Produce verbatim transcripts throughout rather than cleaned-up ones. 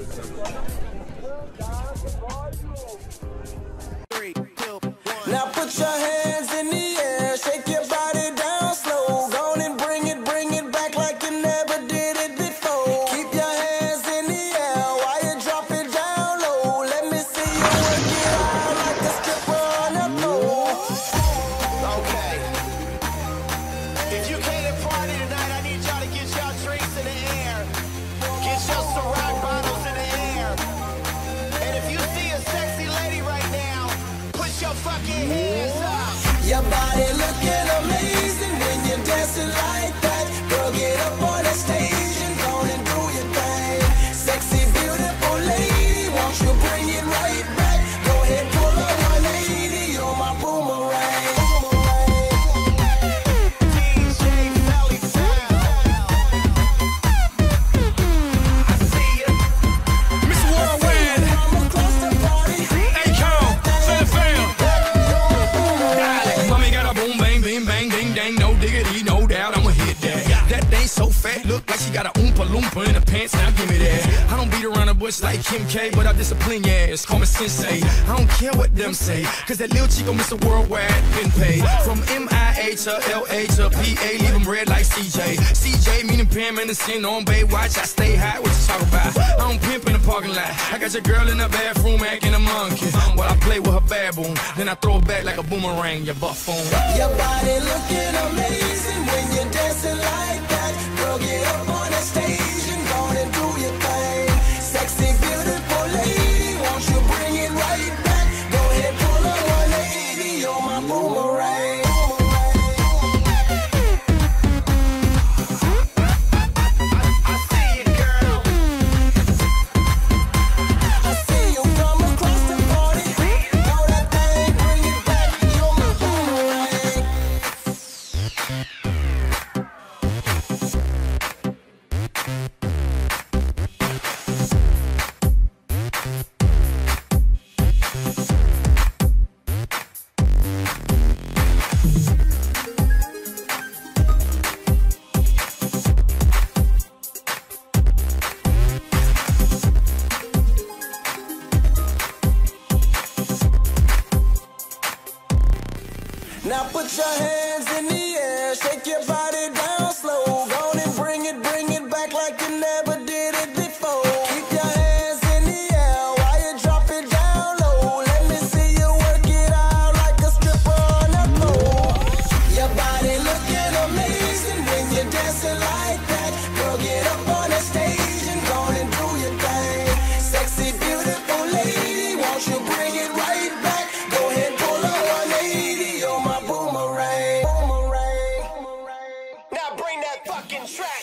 Now put your hands in the air, shake your body down slow. Go on and bring it, bring it back like you never did it before. Keep your hands in the air while you drop it down low. Let me see you work it out like a stripper on a pole. Okay. If you came to party tonight, I need y'all to get y'all drinks in the air. Get your Ciroc bottles in the air. And if you see a sexy lady right now, put your fucking hands up. Your body looking amazing when you're dancing like that. Girl, get up on the stage and go and do your thing. Sexy, beautiful lady, won't you bring it right back? Go ahead, pull up one eighty, you're my boomerang. D J Felly Sound. I see ya. Mister Worldwide, Come across the party. Akon, Philly fam. Mommy got a boom, bang, bing, bang, ding, dang, no diggity, no doubt, I'ma hit that. That thing so fat, look like she got a oompa loompa in her pants, now give me that. I don't beat around the bush like Kim K, but I discipline your ass, call me sensei. I don't care what them say, cause that little chico Mister Worldwide been paid. From M I A to L A to P A, leave them red like C J. C J meaning Pam Anderson on Baywatch, I stay high, what you talk about? I don't pimp in the parking lot, I got your girl in the bathroom acting a monkey. While I play with her baboon, then I throw it back like a boomerang, you buffoon. Your body looking amazing when you're dancing like that. Girl, get up on the stage and go and do your thing. Sexy, beautiful lady, won't you bring it right back? Go ahead, pull up one eighty, you're my boomerang. I see you, girl. I see you come across the party. Throw that thing, bring it back, you're my boomerang. Now put your hands in the air, shake your body down slow. Go on and bring it, bring it back like you never did it before. Keep your hands in the air while you drop it down low. Let me see you work it out like a stripper on a pole. Your body looking amazing when you're dancing like that. Girl, get up on the stage and go and do your thing. Sexy, beautiful lady, won't you bring it right back? Go ahead, pull up one eighty, you're my boomerang. Boomerang. Now bring that fucking track.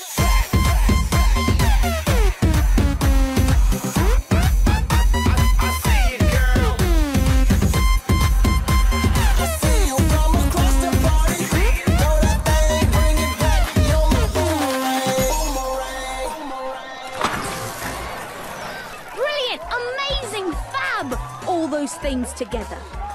I see you, girl. I see you come across the party. Throw that thing, bring it back, you're my boomerang. Boomerang. Brilliant, amazing, fab! All those things together.